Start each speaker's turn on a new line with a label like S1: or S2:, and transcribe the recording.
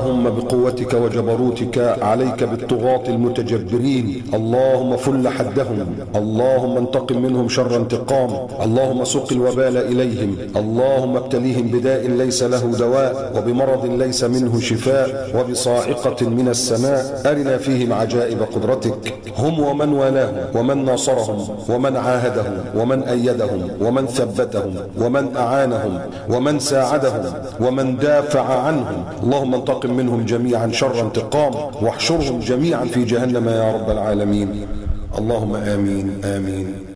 S1: اللهم بقوتك وجبروتك عليك بالطغاة المتجبرين، اللهم فل حدهم، اللهم انتقم منهم شر انتقام، اللهم سق الوبال إليهم، اللهم ابتليهم بداء ليس له دواء، وبمرض ليس منه شفاء، وبصاعقة من السماء. أرنا فيهم عجائب قدرتك، هم ومن والاهم ومن ناصرهم ومن عاهدهم ومن أيدهم ومن ثبتهم ومن أعانهم ومن ساعدهم ومن دافع عنهم. اللهم انتقم منهم جميعا شر انتقام، واحشرهم جميعا في جهنم يا رب العالمين. اللهم آمين آمين.